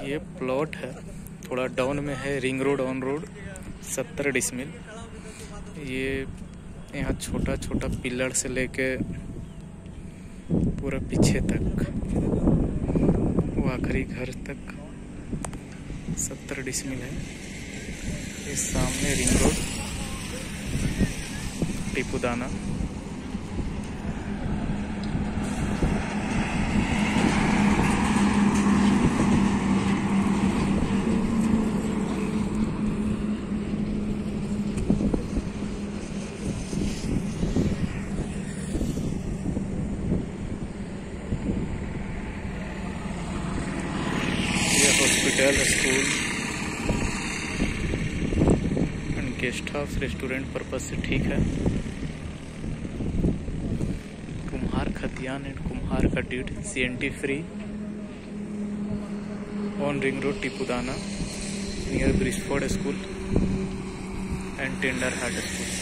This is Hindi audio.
ये प्लॉट है, थोड़ा डाउन में है, ring road on road 70 decimal. ये यहाँ छोटा छोटा पिलर से लेके पूरा पीछे तक वो आखिरी घर तक 70 डिसमिल है। इस सामने ring road Tipudana. Hospital, school and guest house, restaurant purpose से ठीक है। कुम्हार खतियान एंड कुम्हार का ड्यूट CNT free on ring road Tipudana near Brisford school and Tender Heart school.